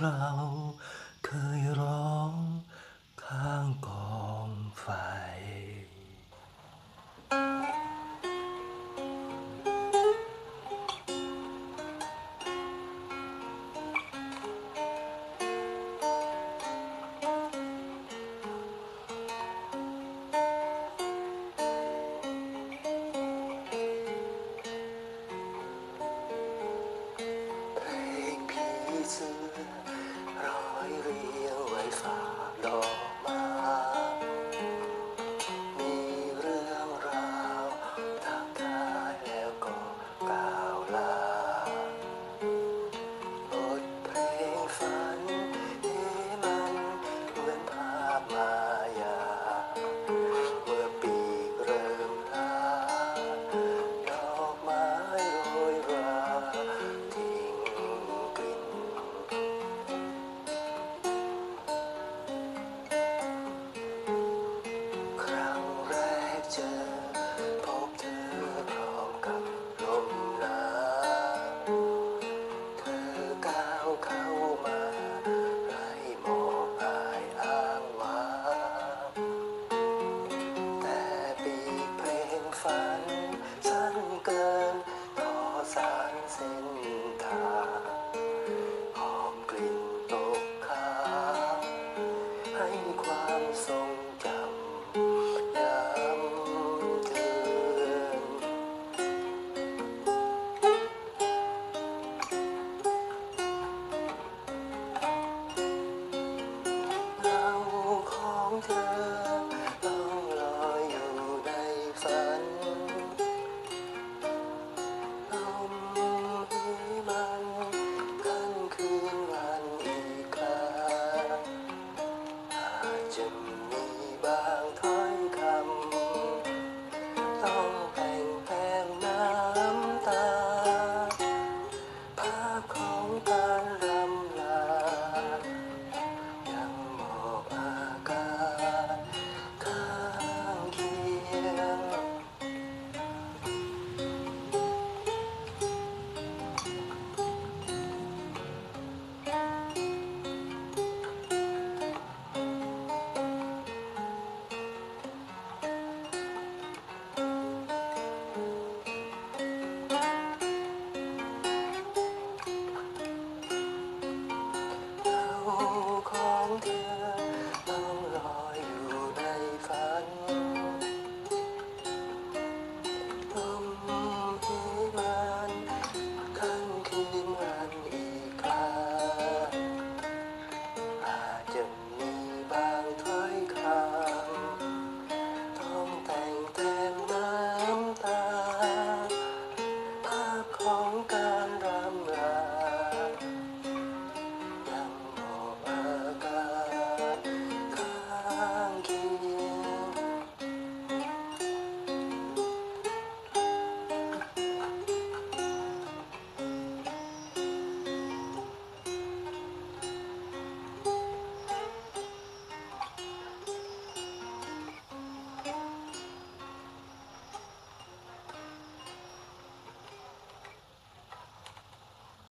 เราเคยร้องข้างกองไฟเพลงผีเสื้อร้อยเรียงไว้ฝากดอกไม้มีเรื่องราวทักทายแล้วก็กล่าวลาบทเพลงฝันมันเหมือนภาพมายาเมื่อปีกเริ่มลาดอกไม้โรยราทิ้งกลิ่น ครั้งแรกเจอพบเธอพร้อมกับลมหนาวเธอก้าวเข้ามาไร้หมอกอายอ้างว้างแต่ปีกเพลงฝันสั้นเกินทอสารเส้นทางหอมกลิ่นตกค้างให้ความทรงจำ ย้ำเตือนเงาของเธอล่องลอยอยู่ในฝันลมหิมันกันคืนวันอีกครั้งอาจจะมีบางท่อ